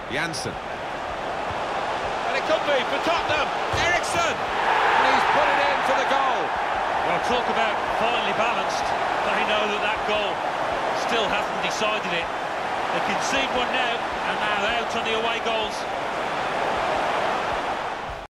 Janssen. And it could be for Tottenham. Eriksen! And he's put it in for the goal. Well, talk about finely balanced. They know that that goal still hasn't decided it. They concede one now, and now out on the away goals.